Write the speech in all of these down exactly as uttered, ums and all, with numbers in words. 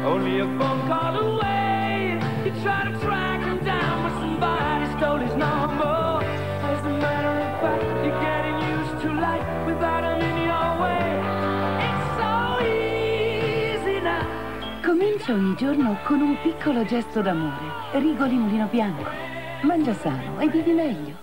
only a phone call away. You try to track him down, but somebody stole his number. As a matter of fact, you're getting used to life without him in your way. It's so easy now. Comincia ogni giorno con un piccolo gesto d'amore. Rigoli Mulino Bianco. Mangia sano e vivi meglio.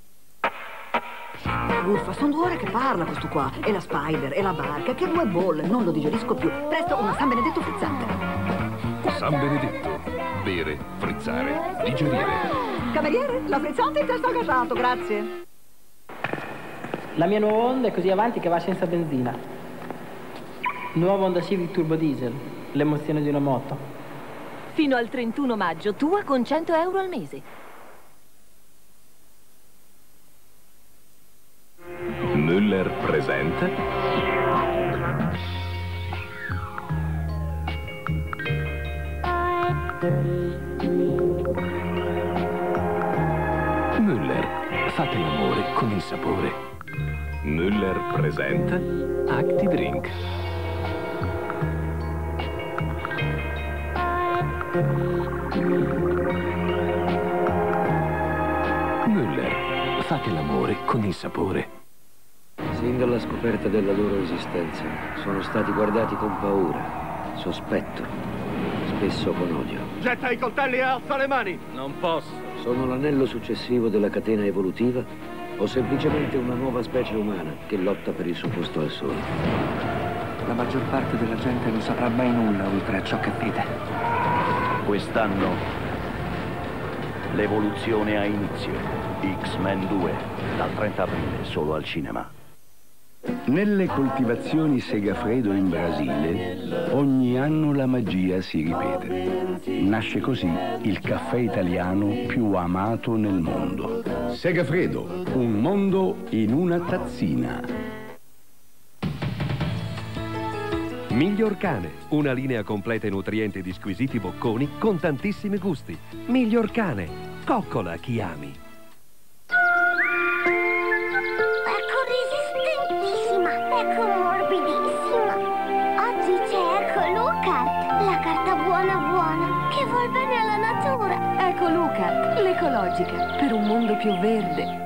Uffa, sono due ore che parla questo qua. E la Spider, e la barca, che due bolle, non lo digerisco più. Presto, una San Benedetto frizzante. San Benedetto. Bere, frizzare, digerire. Cameriere, la frizzante in testa al gasato, grazie. La mia nuova Honda è così avanti che va senza benzina. Nuova Honda Civic Turbo Diesel, l'emozione di una moto. Fino al trentuno maggio, tua con cento euro al mese. Müller presenta Müller, fate l'amore con il sapore. Müller presenta Acti Drink. Müller, fate l'amore con il sapore. Sin dalla scoperta della loro esistenza, sono stati guardati con paura, sospetto, spesso con odio. Getta i coltelli e alza le mani! Non posso. Sono l'anello successivo della catena evolutiva o semplicemente una nuova specie umana che lotta per il suo posto al sole? La maggior parte della gente non saprà mai nulla oltre a ciò che vede. Quest'anno l'evoluzione ha inizio. X-Men due, dal trenta aprile, solo al cinema. Nelle coltivazioni Segafredo in Brasile, ogni anno la magia si ripete. Nasce così il caffè italiano più amato nel mondo. Segafredo, un mondo in una tazzina. Miglior Cane, una linea completa e nutriente di squisiti bocconi con tantissimi gusti. Miglior Cane, coccola chi ami. Ecco morbidissima. Oggi c'è Ecco Lucart, la carta buona buona che vuol bene alla natura. Ecco Lucart, l'ecologica, per un mondo più verde.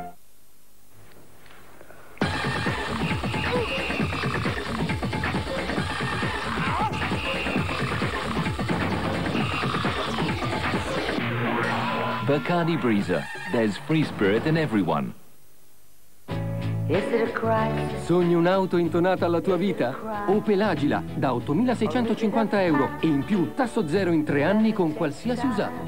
Bacardi Breezer. There's free spirit in everyone. Sogni un'auto intonata alla tua vita? Opel Agila, da ottomilaseicentocinquanta euro e in più tasso zero in tre anni con qualsiasi usato.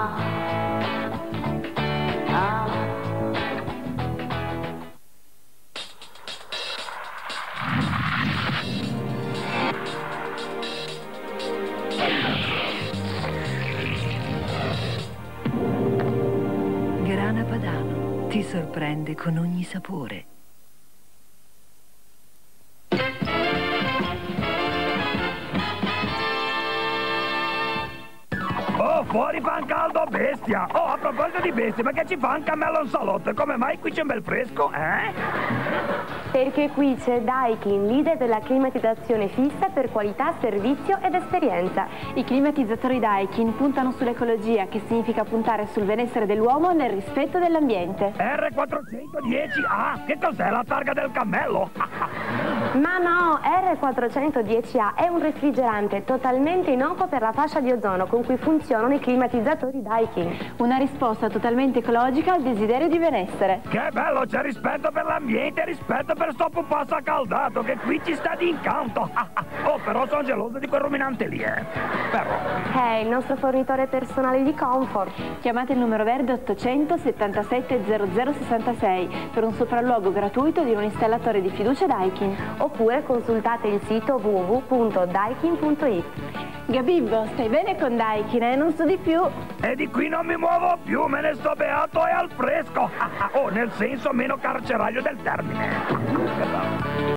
Grana Padano ti sorprende con ogni sapore. Oh, fuori pan caldo, bestia! Oh, a proposito di bestie, perché ci fa un cammello in salotto? E come mai qui c'è un bel fresco, eh? Perché qui c'è Daikin, leader della climatizzazione fissa per qualità, servizio ed esperienza. I climatizzatori Daikin puntano sull'ecologia, che significa puntare sul benessere dell'uomo nel rispetto dell'ambiente. R quattrocentodieci A, che cos'è la targa del cammello? Ma no, R quattrocentodieci A è un refrigerante totalmente innocuo per la fascia di ozono con cui funzionano i climatizzatori Daikin. Una risposta totalmente ecologica al desiderio di benessere. Che bello, c'è rispetto per l'ambiente e rispetto per sto pupazzo accaldato, che qui ci sta di incanto. Oh, però sono geloso di quel ruminante lì, eh. Però. È il nostro fornitore personale di comfort. Chiamate il numero verde ottocento settantasette zero zero sessantasei per un sopralluogo gratuito di un installatore di fiducia Daikin. Oppure consultate il sito w w w punto daikin punto it. Gabibbo, stai bene con Daikin, eh? Non so di più. E di qui non mi muovo più, me ne sto beato e al fresco. Oh, nel senso meno carcerario del termine.